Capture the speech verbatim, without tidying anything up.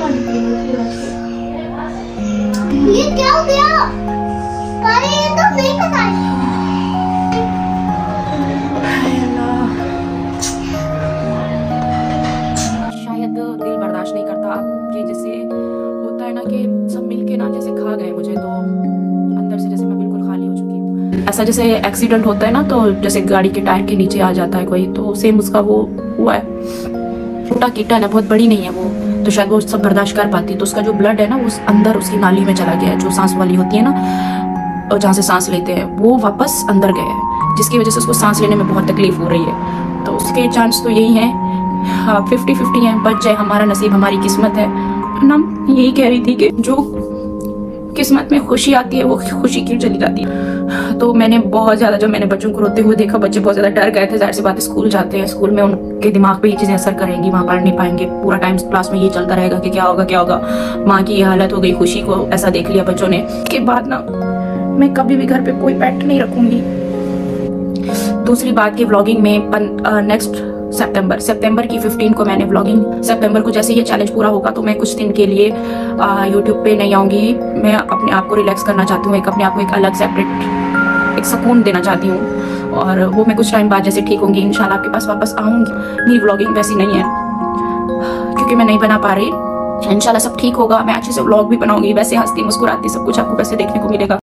ये क्या हो गया? अरे ये तो नहीं पता। शायद दिल बर्दाश्त नहीं करता अब ये जैसे होता है ना कि सब मिलके ना जैसे खा गए मुझे, तो अंदर से जैसे मैं बिल्कुल खाली हो चुकी हूँ। ऐसा जैसे एक्सीडेंट होता है ना, तो जैसे गाड़ी के टायर के नीचे आ जाता है कोई, तो सेम उसका वो हुआ है। छोटा कीटन है, बहुत बड़ी नहीं है वो, तो शायद वो सब बर्दाश्त कर पाती। तो उसका जो ब्लड है ना वो अंदर उसकी नाली में चला गया है, जो सांस वाली होती है ना, और जहाँ से सांस लेते हैं वो वापस अंदर गया है, जिसकी वजह से उसको सांस लेने में बहुत तकलीफ हो रही है। तो उसके चांस तो यही है, हाँ फिफ्टी फिफ्टी है, बच जाए हमारा नसीब, हमारी किस्मत है ना। यही कह रही थी कि जो किस्मत में खुशी आती है वो खुशी क्यों चली जाती है। तो मैंने बहुत ज्यादा, जब मैंने बच्चों को रोते हुए देखा, बच्चे बहुत ज्यादा डर गए थे। जाहिर सी बात, स्कूल जाते हैं, स्कूल में उनके दिमाग पे ये चीजें असर करेंगी, वहां पढ़ नहीं पाएंगे, पूरा टाइम क्लास में ये चलता रहेगा कि क्या होगा क्या होगा। माँ की ये हालत हो गई, खुशी को ऐसा देख लिया बच्चों ने। के बाद ना मैं कभी भी घर पे कोई पेट नहीं रखूंगी। दूसरी बात की व्लॉगिंग में नेक्स्ट सितंबर सितंबर की फिफ्टीन को मैंने व्लॉगिंग, सितंबर को जैसे ये चैलेंज पूरा होगा तो मैं कुछ दिन के लिए यूट्यूब पे नहीं आऊँगी। मैं अपने आप को रिलैक्स करना चाहती हूँ, एक अपने आप को एक अलग सेपरेट एक सुकून देना चाहती हूँ, और वो मैं कुछ टाइम बाद जैसे ठीक होंगी इंशाल्लाह आपके पास वापस आऊँगी। मेरी व्लॉगिंग वैसी नहीं है क्योंकि मैं नहीं बना पा रही। इंशाल्लाह सब ठीक होगा, मैं अच्छे से व्लॉग भी बनाऊंगी, वैसे हंसती मुस्कुराती सब कुछ आपको वैसे देखने को मिलेगा।